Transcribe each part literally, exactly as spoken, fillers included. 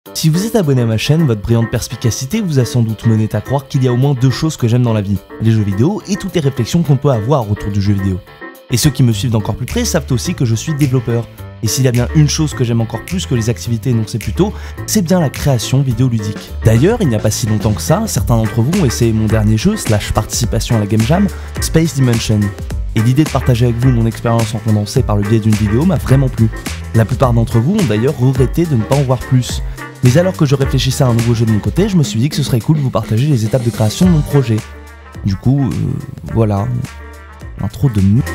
Si vous êtes abonné à ma chaîne, votre brillante perspicacité vous a sans doute mené à croire qu'il y a au moins deux choses que j'aime dans la vie, les jeux vidéo et toutes les réflexions qu'on peut avoir autour du jeu vidéo. Et ceux qui me suivent d'encore plus près savent aussi que je suis développeur. Et s'il y a bien une chose que j'aime encore plus que les activités énoncées plus tôt, c'est bien la création vidéoludique. D'ailleurs, il n'y a pas si longtemps que ça, certains d'entre vous ont essayé mon dernier jeu, slash participation à la Game Jam, Space Dimension. Et l'idée de partager avec vous mon expérience en condensé par le biais d'une vidéo m'a vraiment plu. La plupart d'entre vous ont d'ailleurs regretté de ne pas en voir plus. Mais alors que je réfléchissais à un nouveau jeu de mon côté, je me suis dit que ce serait cool de vous partager les étapes de création de mon projet. Du coup, euh, voilà. Intro de m...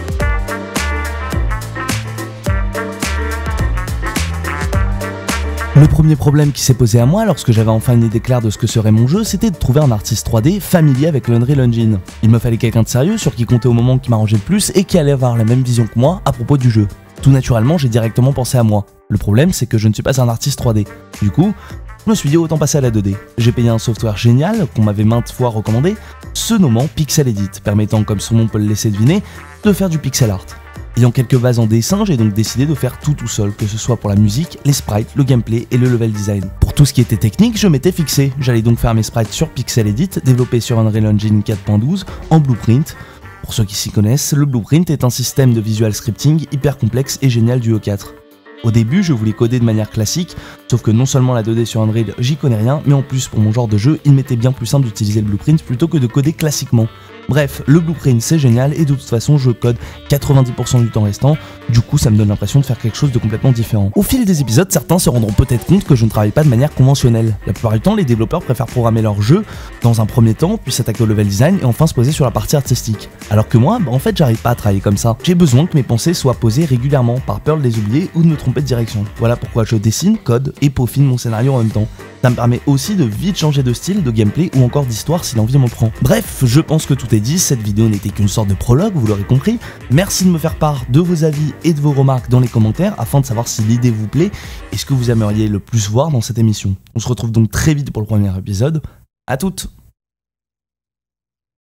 Le premier problème qui s'est posé à moi lorsque j'avais enfin une idée claire de ce que serait mon jeu, c'était de trouver un artiste trois D familier avec l'Unreal Engine. Il me fallait quelqu'un de sérieux sur qui compter au moment qui m'arrangeait le plus et qui allait avoir la même vision que moi à propos du jeu. Tout naturellement, j'ai directement pensé à moi. Le problème, c'est que je ne suis pas un artiste trois D. Du coup, je me suis dit autant passer à la deux D. J'ai payé un software génial qu'on m'avait maintes fois recommandé, se nommant Pixel Edit, permettant, comme son nom peut le laisser deviner, de faire du pixel art. Ayant quelques bases en dessin, j'ai donc décidé de faire tout tout seul, que ce soit pour la musique, les sprites, le gameplay et le level design. Pour tout ce qui était technique, je m'étais fixé. J'allais donc faire mes sprites sur Pixel Edit, développé sur Unreal Engine quatre point douze, en Blueprint. Pour ceux qui s'y connaissent, le Blueprint est un système de visual scripting hyper complexe et génial du E quatre. Au début, je voulais coder de manière classique, sauf que non seulement la deux D sur Unreal, j'y connais rien, mais en plus, pour mon genre de jeu, il m'était bien plus simple d'utiliser le Blueprint plutôt que de coder classiquement. Bref, le Blueprint c'est génial et de toute façon je code quatre-vingt-dix pour cent du temps restant, du coup ça me donne l'impression de faire quelque chose de complètement différent. Au fil des épisodes, certains se rendront peut-être compte que je ne travaille pas de manière conventionnelle. La plupart du temps, les développeurs préfèrent programmer leur jeu dans un premier temps, puis s'attaquer au level design et enfin se poser sur la partie artistique. Alors que moi, bah en fait j'arrive pas à travailler comme ça. J'ai besoin que mes pensées soient posées régulièrement, par peur de les oublier ou de me tromper de direction. Voilà pourquoi je dessine, code et peaufine mon scénario en même temps. Ça me permet aussi de vite changer de style, de gameplay ou encore d'histoire si l'envie m'en prend. Bref, je pense que tout est dit, cette vidéo n'était qu'une sorte de prologue, vous l'aurez compris. Merci de me faire part de vos avis et de vos remarques dans les commentaires afin de savoir si l'idée vous plaît et ce que vous aimeriez le plus voir dans cette émission. On se retrouve donc très vite pour le premier épisode. À toutes!